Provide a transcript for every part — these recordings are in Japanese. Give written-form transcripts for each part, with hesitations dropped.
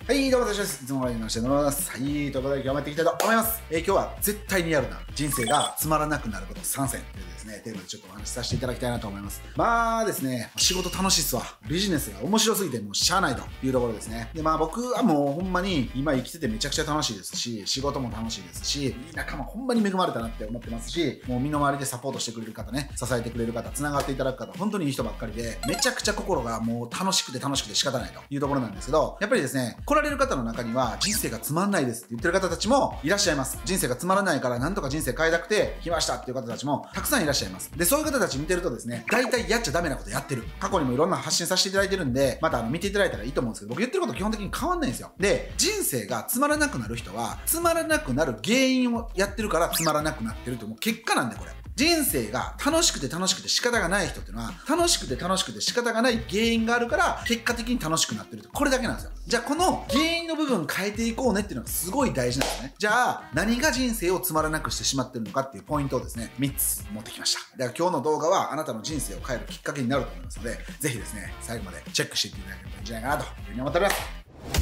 はい、どうも私です。いつもお会いしております。はい、ということで今日もやっていきたいと思います。今日は絶対にやるな。人生がつまらなくなること3選というですね、テーマでちょっとお話しさせていただきたいなと思います。まあですね、仕事楽しいっすわ。ビジネスが面白すぎてもうしゃあないというところですね。で、まあ僕はもうほんまに今生きててめちゃくちゃ楽しいですし、仕事も楽しいですし、仲間ほんまに恵まれたなって思ってますし、もう身の回りでサポートしてくれる方ね、支えてくれる方、繋がっていただく方、本当にいい人ばっかりで、めちゃくちゃ心がもう楽しくて仕方ないというところなんですけど、やっぱりですね、来られる方の中には人生がつまんないですって言ってる方たちもいらっしゃいます。人生がつまらないからなんとか人生変えたくて来ましたっていう方たちもたくさんいらっしゃいます。で、そういう方たち見てるとですね、大体やっちゃダメなことやってる。過去にもいろんな発信させていただいてるんで、また見ていただいたらいいと思うんですけど、僕言ってること基本的に変わんないんですよ。で、人生がつまらなくなる人は、つまらなくなる原因をやってるからつまらなくなってると、もう結果なんでこれ。人生が楽しくて仕方がない人っていうのは、楽しくて仕方がない原因があるから、結果的に楽しくなってるって、これだけなんですよ。じゃあこの原因の部分変えていこうねっていうのがすごい大事なんですね。じゃあ、何が人生をつまらなくしてしまってるのかっていうポイントをですね、3つ持ってきました。だから今日の動画はあなたの人生を変えるきっかけになると思いますので、ぜひですね、最後までチェックしていっていただければいいんじゃないかなというふうに思っております。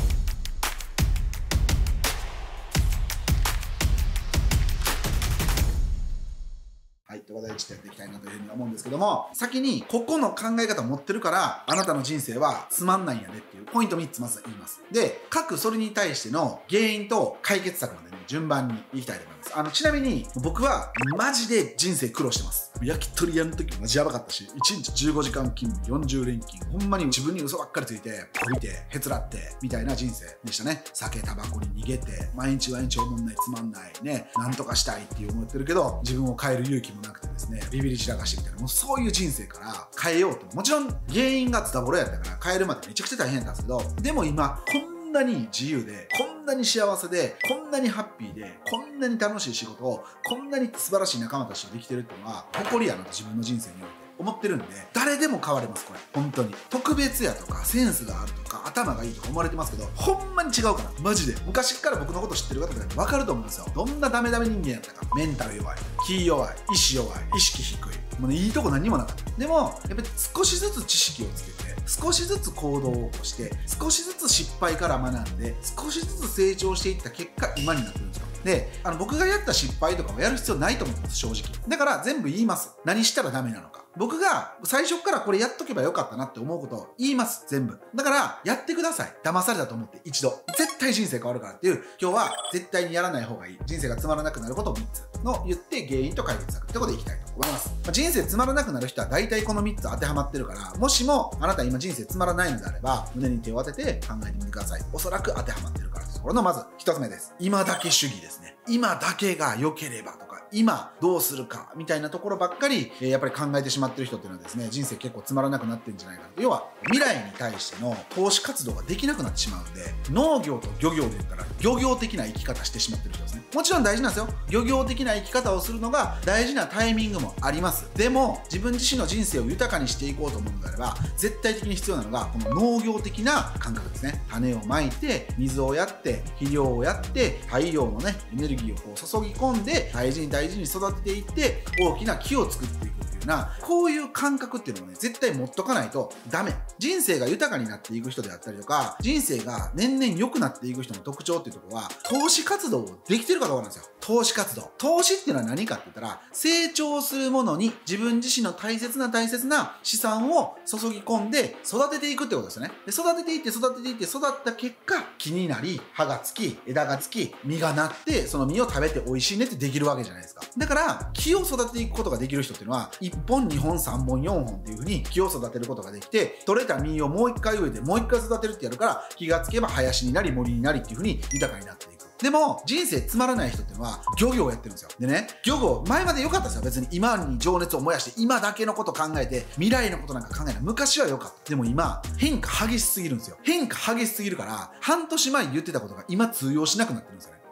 はい。ということで、ちょっとやっていきたいなというふうに思うんですけども、先に、ここの考え方を持ってるから、あなたの人生はつまんないんやでっていうポイント3つまず言います。で、各それに対しての原因と解決策までね、順番にいきたいと思います。ちなみに、僕は、マジで人生苦労してます。焼き鳥屋の時マジやばかったし、1日15時間勤務、40連勤、ほんまに自分に嘘ばっかりついて、こびて、へつらって、みたいな人生でしたね。酒、タバコに逃げて、毎日おもんない、つまんない、ね、なんとかしたいって思ってるけど、自分を変える勇気もなくてですね、ビビり散らかしてみたいな、もうそういう人生から変えようと。もちろん、原因がズタボロやったから変えるまでめちゃくちゃ大変だったんですけど、でも今、こんなに自由で、こんなに幸せで、こんなにハッピーで、こんなに楽しい仕事を、こんなに素晴らしい仲間たちとできてるっていうのは、誇りやなと自分の人生において思ってるんで、誰でも変われます、これ。本当に。特別やとか、センスがあるとか、頭がいいとか思われてますけど、ほんまに違うから。マジで。昔から僕のこと知ってる方だって分かると思うんですよ。どんなダメ人間やったか。メンタル弱い、気弱い、意志弱い、意識低い。もうね、いいとこ何にもなかった。でも、やっぱり少しずつ知識をつけて、少しずつ行動を起こして、少しずつ失敗から学んで、少しずつ成長していった結果、今になってるんですよ。で、僕がやった失敗とかをやる必要ないと思ってます、正直。だから全部言います。何したらダメなのか。僕が最初からこれやっとけばよかったなって思うことを言います、全部。だから、やってください。騙されたと思って一度。絶対人生変わるからっていう、今日は絶対にやらない方がいい。人生がつまらなくなることを3つの言って原因と解決策ってことでいきたいと思います。人生つまらなくなる人は大体この3つ当てはまってるから、もしもあなた今人生つまらないのであれば、胸に手を当てて考えてみてください。おそらく当てはまってるからです。これのまず1つ目です。今だけ主義ですね。今だけが良ければとか、今どうするかみたいなところばっかり、やっぱり考えてしまってる人っていうのはですね、人生結構つまらなくなってるんじゃないかな。要は、未来に対しての投資活動ができなくなってしまうんで、農業と漁業で言ったら、漁業的な生き方してしまってる人ですね。もちろん大事なんですよ。漁業的な生き方をするのが大事なタイミングもあります。でも、自分自身の人生を豊かにしていこうと思うのであれば、絶対的に必要なのが、この農業的な感覚ですね。種をまいて、水をやって、肥料をやって、太陽のね、エネルギーをこう注ぎ込んで、大事に育てていって、大きな木を作っていくっていうな、こういう感覚っていうのをね、絶対持っとかないとダメ。人生が豊かになっていく人であったりとか、人生が年々良くなっていく人の特徴っていうところは、投資活動をできてるかどうかなんですよ。投資活動。投資っていうのは何かって言ったら、成長するものに自分自身の大切な資産を注ぎ込んで育てていくってことですよね。で、育てていって育った結果、木になり、葉がつき、枝がつき、実がなって、その実を食べて美味しいねってできるわけじゃないですか。だから、木を育てていくことができる人っていうのは、1本、2本、3本、4本っていう風に木を育てることができて、取れた実をもう1回植えて、もう1回育てるってやるから、気がつけば林になり、森になりっていう風に豊かになっていく。でも、人生つまらない人っていうのは、漁業をやってるんですよ。でね、漁業、前まで良かったですよ。別に今に情熱を燃やして、今だけのこと考えて、未来のことなんか考えない。昔は良かった。でも今、変化激しすぎるんですよ。変化激しすぎるから、半年前に言ってたことが今通用しなくなってるんですよね。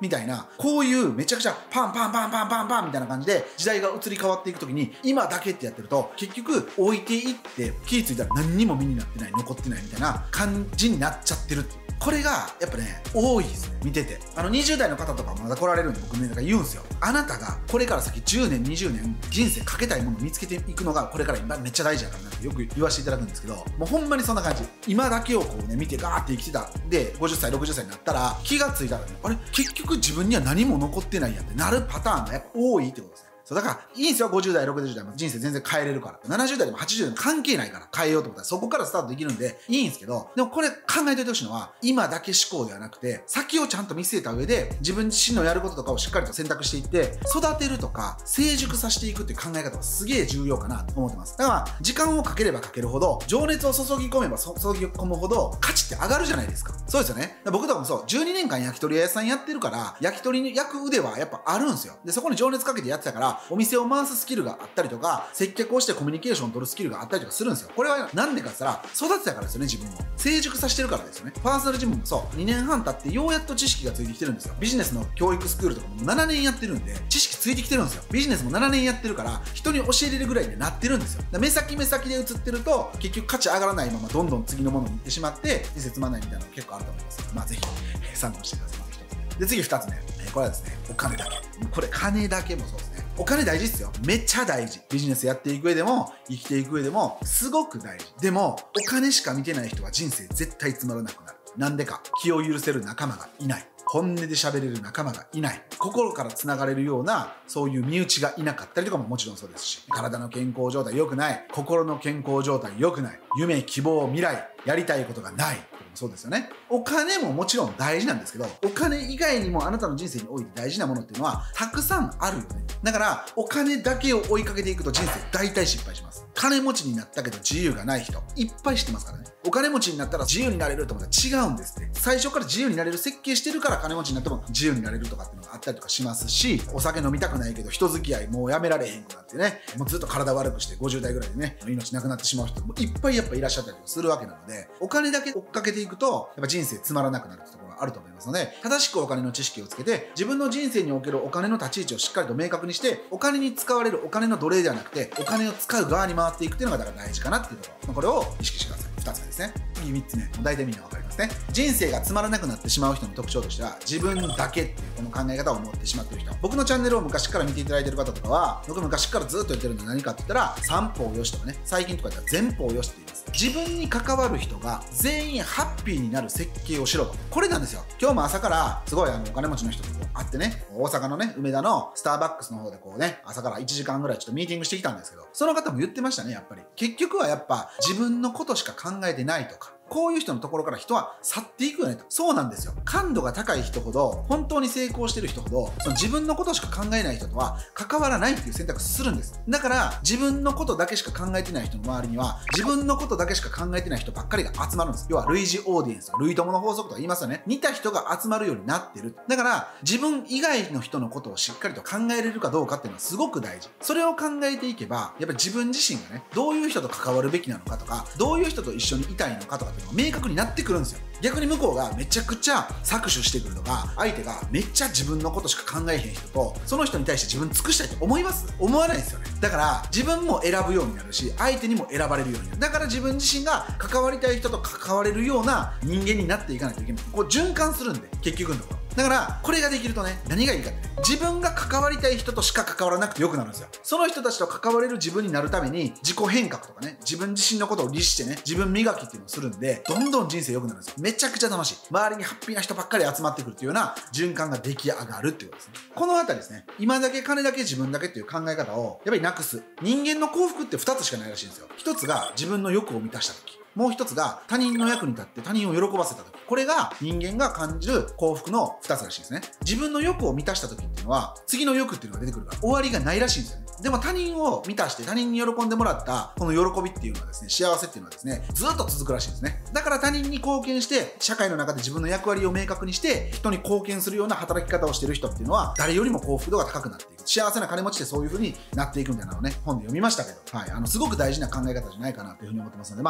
みたいな、こういうめちゃくちゃパンパンパンパンパンパンみたいな感じで時代が移り変わっていく時に今だけってやってると結局置いていって気ぃついたら何にも身になってない、残ってないみたいな感じになっちゃってるっていう。これがやっぱね多いですね、見てて。20代の方とかまだ来られるんで僕ね言うんですよ。あなたがこれから先10年20年人生かけたいものを見つけていくのがこれから今めっちゃ大事やからなってよく言わせていただくんですけど、もうほんまにそんな感じ。今だけをこうね見てガーって生きてたで50歳60歳になったら気がついたらね、あれ結局自分には何も残ってないやんってなるパターンがやっぱ多いってことですね。そうだからいいんですよ、50代60代も人生全然変えれるから、70代でも80代でも関係ないから変えようと思ったらそこからスタートできるんでいいんですけど、でもこれ考えておいてほしいのは今だけ思考ではなくて先をちゃんと見据えた上で自分自身のやることとかをしっかりと選択していって育てるとか成熟させていくっていう考え方はすげえ重要かなと思ってます。だから時間をかければかけるほど情熱を注ぎ込めば注ぎ込むほど価値って上がるじゃないですか。そうですよね。僕とかもそう12年間焼き鳥屋さんやってるから焼き鳥に焼く腕はやっぱあるんですよ。でそこに情熱かけてやってたからお店を回すスキルがあったりとか接客をしてコミュニケーションを取るスキルがあったりとかするんですよ。これはなんでかって言ったら育てたからですよね。自分を成熟させてるからですよね。パーソナルジムもそう2年半経ってようやっと知識がついてきてるんですよ。ビジネスの教育スクールとかも7年やってるんで知識ついてきてるんですよ。ビジネスも7年やってるから人に教えれるぐらいになってるんですよ。だから目先目先で移ってると結局価値上がらないままどんどん次のものに行ってしまって人生つまんないみたいなのが結構あると思います。まあぜひ参考してください。で次2つ目、これはですねお金だけ。これ金だけもそうですね。お金大事ですよ。めっちゃ大事。ビジネスやっていく上でも生きていく上でもすごく大事。でもお金しか見てない人は人生絶対つまらなくなる。なんでか、気を許せる仲間がいない、本音で喋れる仲間がいない、心からつながれるようなそういう身内がいなかったりとかももちろんそうですし、体の健康状態良くない、心の健康状態良くない、夢希望未来やりたいことがない、そうですよね。お金ももちろん大事なんですけど、お金以外にもあなたの人生において大事なものっていうのはたくさんあるよね。だからお金だけを追いかけていくと人生大体失敗します。金持ちになったけど自由がない人いっぱい知ってますからね。お金持ちになったら自由になれると思ったら違うんですって。最初から自由になれる設計してるから金持ちになっても自由になれるとかっていうのがあったりとかしますし、お酒飲みたくないけど人付き合いもうやめられへんくなってね、もうずっと体悪くして50代ぐらいでね命なくなってしまう人もいっぱいやっぱいらっしゃったりとかするわけなので、お金だけ追っかけていくとやっぱ人生つまらなくなるってところがあると思いますので、正しくお金の知識をつけて自分の人生におけるお金の立ち位置をしっかりと明確にして、お金に使われるお金の奴隷ではなくてお金を使う側に回っていくっていうのがだから大事かなっていうところ、これを意識してください。2つ目ですね。次3つ目、大体みんな分かりますね。人生がつまらなくなってしまう人の特徴としては自分だけっていうこの考え方を持ってしまっている人。僕のチャンネルを昔から見ていただいている方とかは、僕昔からずっと言ってるのは何かって言ったら三方よしとかね、最近とか言ったら前方よしって言います。自分に関わる人が全員ハッピーになる設計をしろと。これなんですよ。今日も朝からすごいお金持ちの人とこう会ってね、大阪のね梅田のスターバックスの方でこうね朝から1時間ぐらいちょっとミーティングしてきたんですけど、その方も言ってましたね。やっぱり結局はやっぱ自分のことしか考えてないとか、こういう人のところから人は去っていくよねと。そうなんですよ。感度が高い人ほど、本当に成功してる人ほど、その自分のことしか考えない人とは関わらないっていう選択するんです。だから自分のことだけしか考えてない人の周りには自分のことだけしか考えてない人ばっかりが集まるんです。要は類似オーディエンス、類友の法則とか言いますよね。似た人が集まるようになってる。だから自分以外の人のことをしっかりと考えれるかどうかっていうのはすごく大事。それを考えていけば、やっぱり自分自身がね、どういう人と関わるべきなのかとか、どういう人と一緒にいたいのかとかっていうのが明確になってくるんですよ。逆に向こうがめちゃくちゃ搾取してくるとか、相手がめっちゃ自分のことしか考えへん人と、その人に対して自分尽くしたいと思います？思わないですよね。だから自分も選ぶようになるし、相手にも選ばれるようになる。だから自分自身が関わりたい人と関われるような人間になっていかないといけない。こう循環するんで、結局のところ。だからこれができるとね、何がいいかってね、自分が関わりたい人としか関わらなくてよくなるんですよ。その人たちと関われる自分になるために自己変革とかね、自分自身のことを律してね、自分磨きっていうのをするんで、どんどん人生良くなるんですよ。めちゃくちゃ楽しい。周りにハッピーな人ばっかり集まってくるっていうような循環が出来上がるっていうことですね。このあたりですね、今だけ金だけ自分だけっていう考え方をやっぱりなくす。人間の幸福って2つしかないらしいんですよ。1つが自分の欲を満たした時、もう一つが他人の役に立って他人を喜ばせた時。これが人間が感じる幸福の2つらしいですね。自分の欲を満たした時っていうのは次の欲っていうのが出てくるから終わりがないらしいんですよね。でも他人を満たして他人に喜んでもらったこの喜びっていうのはですね、幸せっていうのはですね、ずっと続くらしいんですね。だから他人に貢献して社会の中で自分の役割を明確にして人に貢献するような働き方をしてる人っていうのは誰よりも幸福度が高くなっていく。幸せな金持ちでそういう風になっていくみたいなのをね、本で読みましたけど、はい、すごく大事な考え方じゃないかなという風に思ってますので、今だ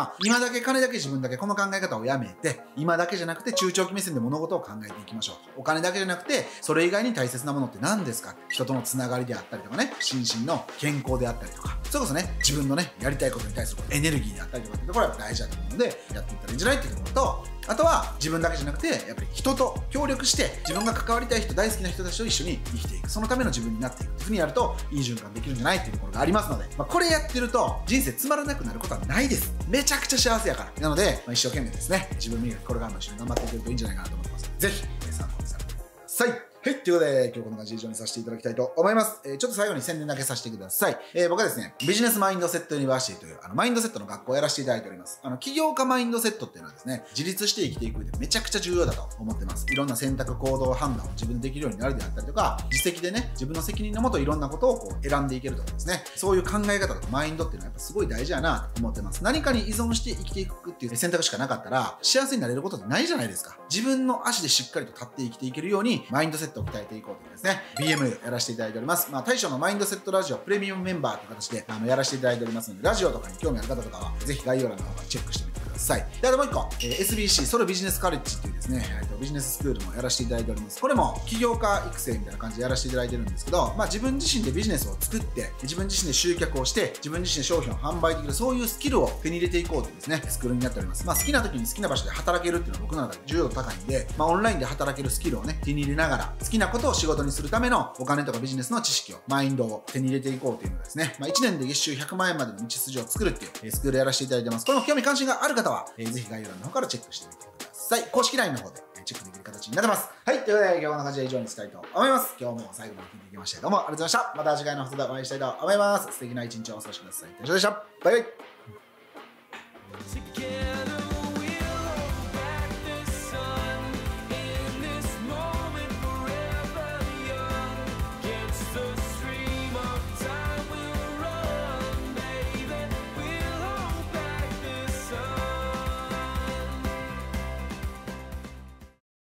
金だけ自分だけこの考え方をやめて、今だけじゃなくて中長期目線で物事を考えていきましょう。お金だけじゃなくて、それ以外に大切なものって何ですか？人とのつながりであったりとかね、心身の健康であったりとか、それこそね、自分のね、やりたいことに対するエネルギーであったりとかっていうところが大事だと思うので、やっていったらいいんじゃないっていうところと、あとは自分だけじゃなくて、やっぱり人と協力して、自分が関わりたい人、大好きな人たちと一緒に生きていく。そのための自分になっていくっていうふうにやると、いい循環できるんじゃないっていうところがありますので、これやってると、人生つまらなくなることはないです。めちゃくちゃ幸せやから。なので、一生懸命ですね、自分磨き、これからも一緒に頑張っていけるといいんじゃないかなと思ってます。ぜひ、参考にされてください。はい。ということで、今日こんな感じで以上にさせていただきたいと思います。ちょっと最後に宣伝だけさせてください。僕はですね、ビジネスマインドセットユニバーシティという、マインドセットの学校をやらせていただいております。起業家マインドセットっていうのはですね、自立して生きていく上でめちゃくちゃ重要だと思ってます。いろんな選択、行動、判断を自分でできるようになるであったりとか、自責でね、自分の責任のもといろんなことをこう選んでいけるとかですね、そういう考え方とかマインドっていうのはやっぱすごい大事やなと思ってます。何かに依存して生きていくっていう選択しかなかったら、幸せになれることってないじゃないですか。自分の足でしっかりと立って生きていけるように、マインドセットを鍛えていこうというですね、BM やらせていただいております。大将のマインドセットラジオプレミアムメンバーという形でやらせていただいておりますので、ラジオとかに興味ある方とかは、ぜひ概要欄の方からチェックしてみてください。で、あともう一個、SBC、ソロビジネスカレッジっていうですね、ビジネススクールもやらせていただいております。これも起業家育成みたいな感じでやらせていただいてるんですけど、自分自身でビジネスを作って、自分自身で集客をして、自分自身で商品を販売できる、そういうスキルを手に入れていこうというですね、スクールになっております。好きな時に好きな場所で働けるっていうのは僕の中で重要度高いんで、オンラインで働けるスキルをね、手に入れながら、好きなことを仕事にするためのお金とかビジネスの知識を、マインドを手に入れていこうというのがですね、1年で月収100万円までの道筋を作るっていうスクールやらせていただいてます。これも興味関心がある方は、ぜひ概要欄の方からチェックしてみてください。公式 LINE の方でチェックできる形になってます。はい、ということで今日こんな感じで以上にしたいと思います。今日も最後まで聞いていきましてどうもありがとうございました。また次回の放送でお会いしたいと思います。素敵な一日をお過ごしください。以上でした。バイバイ。